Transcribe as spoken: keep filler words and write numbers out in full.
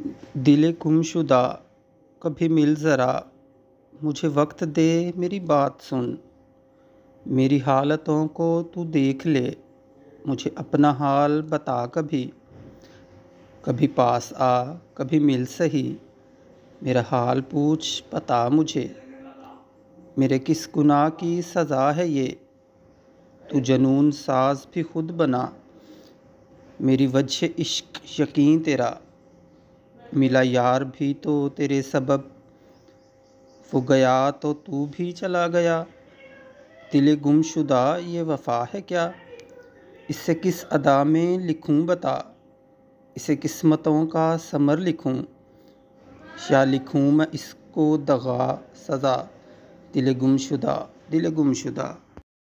दिले गुमशुदा कभी मिल ज़रा, मुझे वक्त दे मेरी बात सुन। मेरी हालतों को तू देख ले, मुझे अपना हाल बता कभी। कभी पास आ, कभी मिल सही, मेरा हाल पूछ बता मुझे। मेरे किस गुनाह की सज़ा है ये, तू जनून साज भी खुद बना। मेरी वजह इश्क यकीन तेरा, मिला यार भी तो तेरे सबब। वो गया तो तू भी चला गया, दिले गुमशुदा ये वफ़ा है क्या। इसे किस अदा में लिखूं बता, इसे किस्मतों का समर लिखूं, या लिखूं मैं इसको दगा सज़ा। दिले गुमशुदा, दिले गुमशुदा।